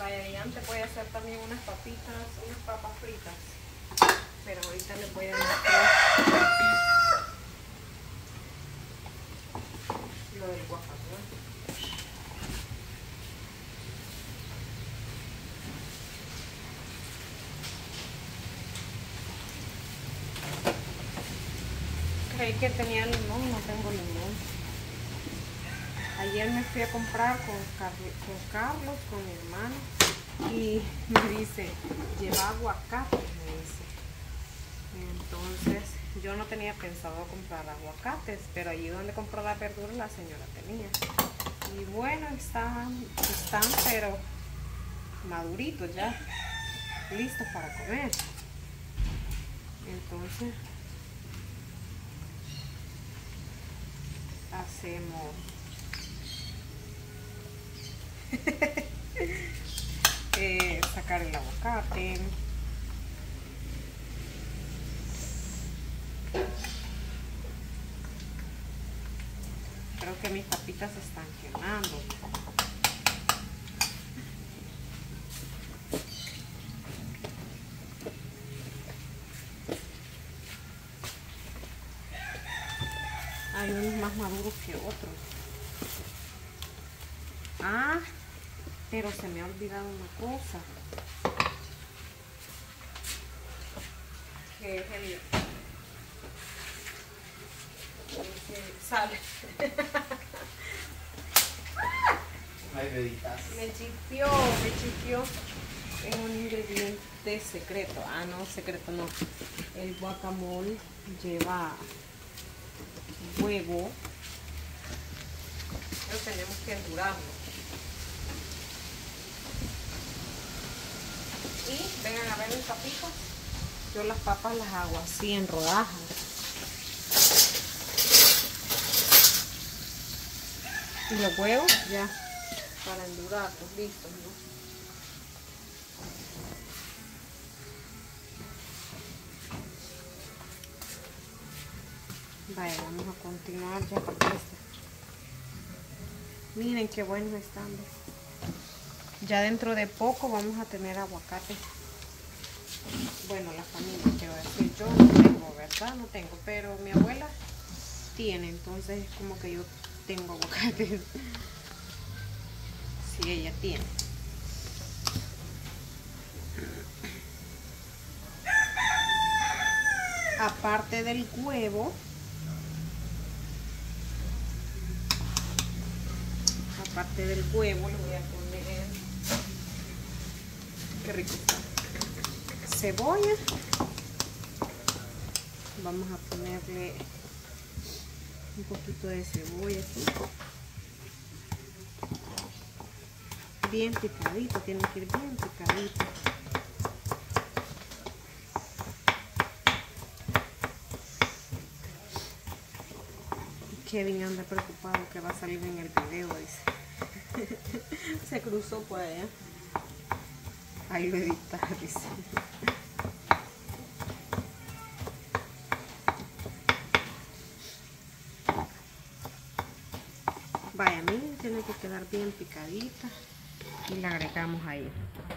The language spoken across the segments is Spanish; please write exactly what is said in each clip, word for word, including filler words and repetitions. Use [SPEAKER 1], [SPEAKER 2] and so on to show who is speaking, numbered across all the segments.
[SPEAKER 1] Vaya, y antes voy a hacer también unas papitas, unas papas fritas. Pero ahorita les voy a mostrar lo del guacamole. Creí que tenía limón, no tengo limón. Ayer me fui a comprar con, Car con Carlos, con mi hermano, y me dice, lleva aguacate, me dice. Entonces yo no tenía pensado comprar aguacates, pero allí donde compró la verdura la señora tenía. Y bueno, están, están pero maduritos ya, listos para comer. Entonces hacemos eh, sacar el aguacate. Creo que mis papitas se están quemando. Hay unos más maduros que otros. Ah, pero se me ha olvidado una cosa. Que es el... sal.
[SPEAKER 2] Ay, bebitas.
[SPEAKER 1] Me chipió, me chipió en un ingrediente secreto. Ah, no, secreto no. El guacamole lleva huevo. Pero tenemos que endurarlo. Y vengan a ver mis papitas. Yo las papas las hago así en rodajas. Y los huevos ya para endurarlos, listos, ¿no? Vaya, vamos a continuar ya porque este. Miren qué buenos están. Ya dentro de poco vamos a tener aguacate. Bueno, la familia, quiero decir, yo no tengo, ¿verdad? No tengo, pero mi abuela tiene, entonces es como que yo tengo aguacate. Sí, ella tiene. Aparte del huevo, aparte del huevo le voy a poner, qué rico, cebolla. Vamos a ponerle un poquito de cebolla aquí. Bien picadito, tiene que ir bien picadito. Kevin anda preocupado que va a salir en el video, dice. Se cruzó por allá. Ahí lo edita, dice. Vaya, miren, tiene que quedar bien picadita. Y la agregamos ahí.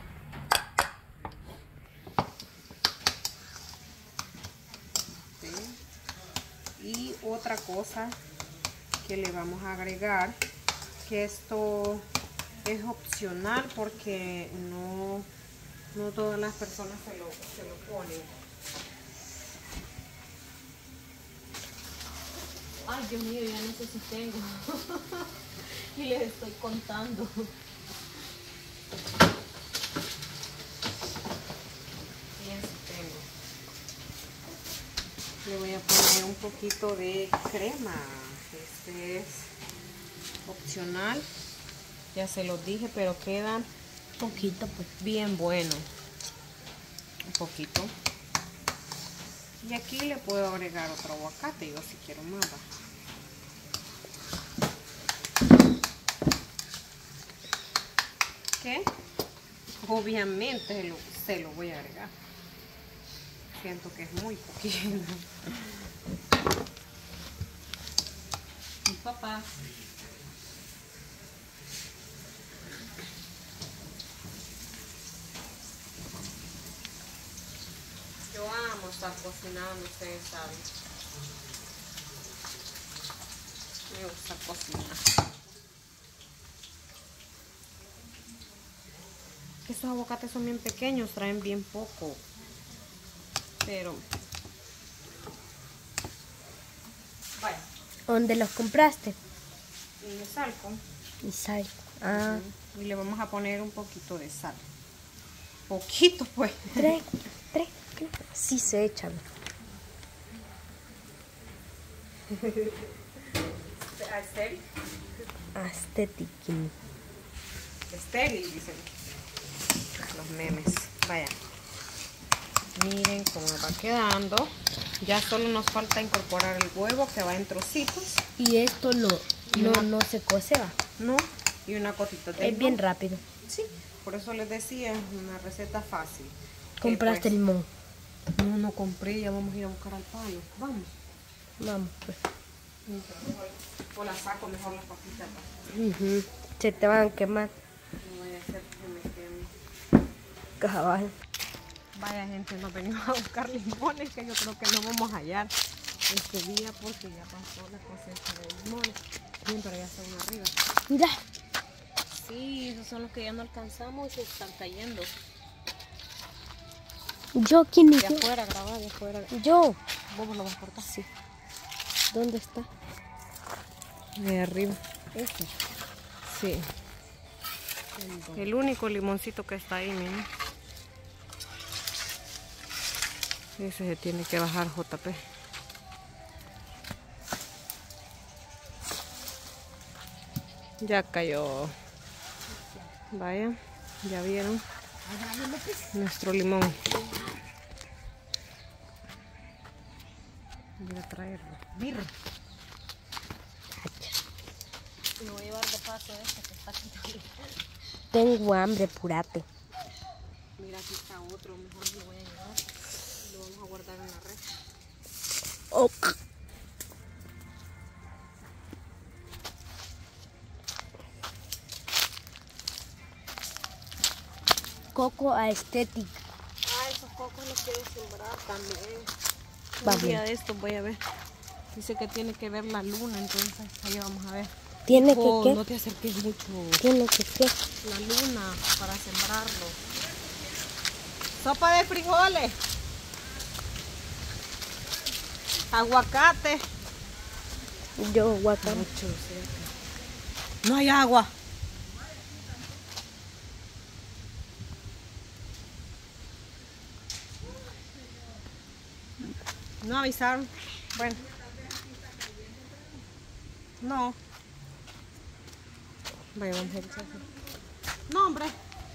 [SPEAKER 1] ¿Sí? Y otra cosa que le vamos a agregar, que esto es opcional porque no, no todas las personas se lo, se lo ponen. Ay, Dios mío, ya no sé si tengo. Y les estoy contando. Le voy a poner un poquito de crema. Este es opcional. Ya se los dije, pero queda un poquito, pues bien bueno. Un poquito. Y aquí le puedo agregar otro aguacate, yo si quiero más. ¿Qué? Obviamente lo, se lo voy a agregar. Siento que es muy poquito. Mi papá. cocinando, ustedes saben. Me gusta cocinar. Estos aguacates son bien pequeños, traen bien poco. Pero... vaya.
[SPEAKER 3] ¿Dónde los compraste?
[SPEAKER 1] Y salco.
[SPEAKER 3] Y sal. Ah.
[SPEAKER 1] Y le vamos a poner un poquito de sal. Poquito, pues.
[SPEAKER 3] Tres, tres. Sí se echan.
[SPEAKER 1] ¿Estéril?
[SPEAKER 3] Aesthetic.
[SPEAKER 1] Estéril, dicen los memes. Vaya. Miren cómo va quedando. Ya solo nos falta incorporar el huevo que va en trocitos.
[SPEAKER 3] Y esto no,
[SPEAKER 1] Y
[SPEAKER 3] no,
[SPEAKER 1] una-
[SPEAKER 3] no se cose, va.
[SPEAKER 1] ¿No? Y una cotita de
[SPEAKER 3] Es bien
[SPEAKER 1] limón.
[SPEAKER 3] rápido.
[SPEAKER 1] Sí, por eso les decía, es una receta fácil.
[SPEAKER 3] Compraste
[SPEAKER 1] Eh, pues,
[SPEAKER 3] limón.
[SPEAKER 1] No, no compré, ya vamos a ir a buscar al palo. Vamos.
[SPEAKER 3] Vamos, pues.
[SPEAKER 1] O la saco mejor las papitas. pues.
[SPEAKER 3] Ujú. Se te van a quemar.
[SPEAKER 1] No voy a hacer que me queme.
[SPEAKER 3] Cabal.
[SPEAKER 1] Vaya gente, nos venimos a buscar limones que yo creo que no vamos a hallar este día porque ya pasó la cosecha de limones. Bien, pero ya está uno arriba.
[SPEAKER 3] Mira.
[SPEAKER 1] Sí, esos son los que ya no alcanzamos y se están cayendo.
[SPEAKER 3] Yo, ¿quién es
[SPEAKER 1] De
[SPEAKER 3] yo?
[SPEAKER 1] afuera, grabado, de afuera.
[SPEAKER 3] Yo.
[SPEAKER 1] ¿Vos lo vas a cortar?
[SPEAKER 3] Sí. ¿Dónde está?
[SPEAKER 1] De arriba.
[SPEAKER 3] Este.
[SPEAKER 1] Sí. El único limoncito que está ahí, miren. Ese se tiene que bajar, J P. Ya cayó. Vaya, ya vieron nuestro limón. Voy a traerlo. Mira. Me voy a llevar de paso este que está aquí.
[SPEAKER 3] Tengo hambre, apurate.
[SPEAKER 1] Mira, aquí está otro. Mejor lo voy a llevar. Lo vamos a guardar en la red.
[SPEAKER 3] Oh. Coco Aesthetic.
[SPEAKER 1] Ah, esos cocos los quiero sembrar también.
[SPEAKER 3] Vamos.
[SPEAKER 1] Un día de esto voy a ver. Dice que tiene que ver la luna, entonces ahí vamos a ver.
[SPEAKER 3] Tiene
[SPEAKER 1] Oh,
[SPEAKER 3] que
[SPEAKER 1] no
[SPEAKER 3] qué?
[SPEAKER 1] te acerques mucho.
[SPEAKER 3] Tiene que qué?
[SPEAKER 1] La luna para sembrarlo. Sopa de frijoles. Aguacate.
[SPEAKER 3] Yo, guacam.
[SPEAKER 1] Mucho cerca. No hay agua. No avisaron. Bueno. No. Vaya, vamos a echar. No, hombre.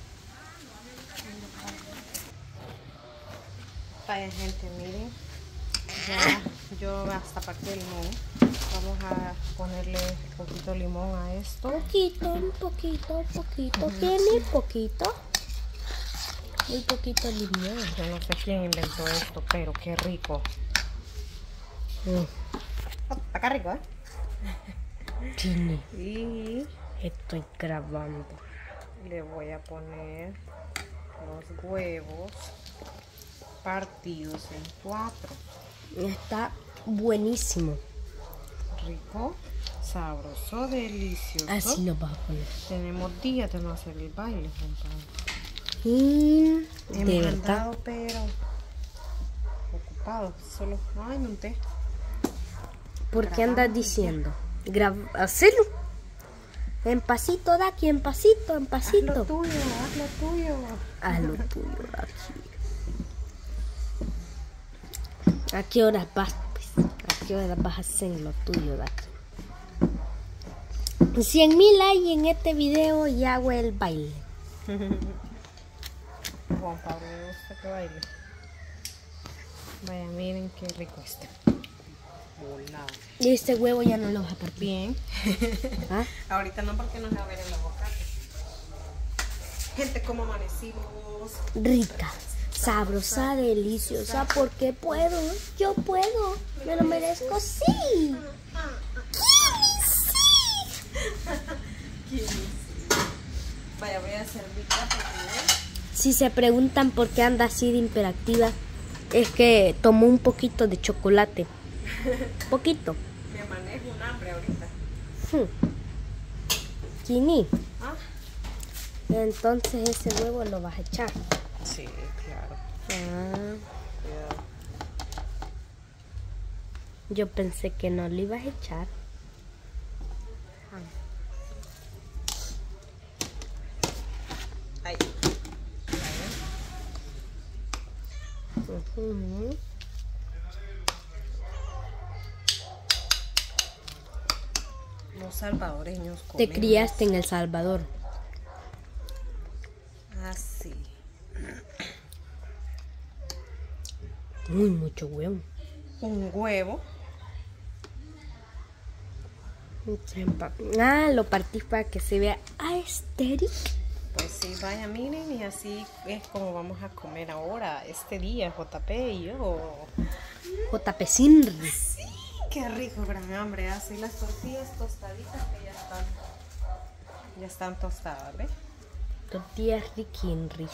[SPEAKER 1] Vaya, gente, miren. Ya, yo hasta partí el limón. Vamos a ponerle un poquito de limón a esto.
[SPEAKER 3] Poquito, un poquito, un poquito. Tiene poquito. Muy poquito limón.
[SPEAKER 1] Yo no sé quién inventó esto, pero qué rico.
[SPEAKER 3] Mm.
[SPEAKER 1] Oh, acá rico, ¿eh?
[SPEAKER 3] Tiene.
[SPEAKER 1] Y
[SPEAKER 3] Estoy grabando.
[SPEAKER 1] le voy a poner los huevos partidos en cuatro.
[SPEAKER 3] Está buenísimo.
[SPEAKER 1] Rico, sabroso, delicioso.
[SPEAKER 3] Así lo vas a poner.
[SPEAKER 1] Tenemos días de no hacer el baile, compadre.
[SPEAKER 3] Y de
[SPEAKER 1] Hemos
[SPEAKER 3] verdad.
[SPEAKER 1] andado, pero ocupados. Solo, ay, monté.
[SPEAKER 3] ¿Por qué andas diciendo? Grab Hacelo. En pasito de aquí, en pasito, en
[SPEAKER 1] Haz lo
[SPEAKER 3] pasito.
[SPEAKER 1] tuyo, haz lo tuyo.
[SPEAKER 3] Haz lo tuyo de aquí. ¿A qué horas vas? Pues? ¿A qué horas vas a hacer lo tuyo de aquí? cien mil likes en este video y hago el baile.
[SPEAKER 1] Juan Pablo, me gusta que baile. Vaya, miren qué rico este. Volado.
[SPEAKER 3] Y este huevo ya no lo vas a partir.
[SPEAKER 1] Bien.
[SPEAKER 3] ¿Ah?
[SPEAKER 1] Ahorita no, porque no se va a ver el aguacate. Gente, ¿cómo amanecimos?
[SPEAKER 3] Rica, sabrosa, deliciosa, porque puedo, yo puedo, me lo merezco, sí.
[SPEAKER 1] Vaya, voy a servir ya porque
[SPEAKER 3] Si se preguntan por qué anda así de hiperactiva, Es que tomó un poquito de chocolate. Poquito.
[SPEAKER 1] Me manejo un hambre ahorita.
[SPEAKER 3] Hmm. Kini.
[SPEAKER 1] ¿Ah?
[SPEAKER 3] Entonces ese huevo lo vas a echar.
[SPEAKER 1] Sí, claro.
[SPEAKER 3] Ah,
[SPEAKER 1] Cuidado.
[SPEAKER 3] yo pensé que no lo ibas a echar.
[SPEAKER 1] Ahí.
[SPEAKER 3] Ujú.
[SPEAKER 1] Los salvadoreños
[SPEAKER 3] Te
[SPEAKER 1] comemos
[SPEAKER 3] criaste en El Salvador.
[SPEAKER 1] así.
[SPEAKER 3] Muy mucho huevo.
[SPEAKER 1] Un huevo.
[SPEAKER 3] Ah, lo partís para que se vea aesthetic.
[SPEAKER 1] Pues sí, vaya, miren, y así es como vamos a comer ahora, este día, J P y yo.
[SPEAKER 3] J P Sinri.
[SPEAKER 1] Sí, qué rico, gran hambre. Así las tortillas tostaditas que ya están, ya están tostadas, ¿ves?
[SPEAKER 3] Tortillas riquinris.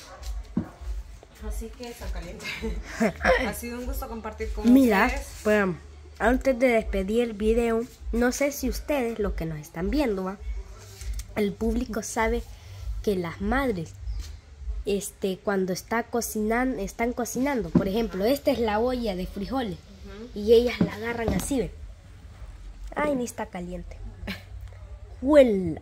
[SPEAKER 1] Así que está caliente. Ha sido un gusto compartir con
[SPEAKER 3] Mira,
[SPEAKER 1] ustedes.
[SPEAKER 3] pues, antes de despedir el video, no sé si ustedes, los que nos están viendo, ¿va? El público sabe que las madres, este, cuando está cocinando, están cocinando, por ejemplo, esta es la olla de frijoles, uh-huh. y ellas la agarran así, ¿ve? Ay, ni está caliente. ¡Huela!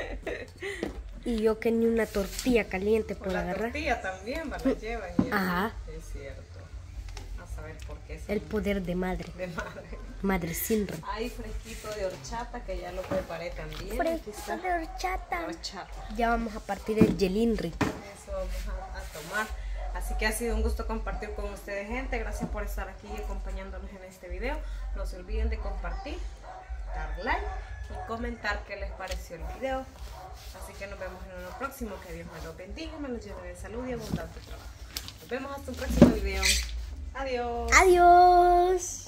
[SPEAKER 3] Y yo que ni una tortilla caliente puedo
[SPEAKER 1] la
[SPEAKER 3] agarrar.
[SPEAKER 1] Tortilla también, ¿va? La llevan. Y
[SPEAKER 3] Ajá.
[SPEAKER 1] Es cierto. A saber por qué.
[SPEAKER 3] El poder de madre.
[SPEAKER 1] De madre.
[SPEAKER 3] Madre Sinri.
[SPEAKER 1] Hay fresquito de horchata que ya lo preparé también.
[SPEAKER 3] Fresquito de horchata.
[SPEAKER 1] Horchata.
[SPEAKER 3] Ya vamos a partir el yelinri.
[SPEAKER 1] Eso vamos a, a tomar. Así que ha sido un gusto compartir con ustedes, gente. Gracias por estar aquí y acompañándonos en este video. No se olviden de compartir, dar like y comentar qué les pareció el video. Así que nos vemos en uno próximo. Que Dios me los bendiga, me los llene de salud y abundante trabajo. Nos vemos hasta un próximo video. Adiós.
[SPEAKER 3] Adiós.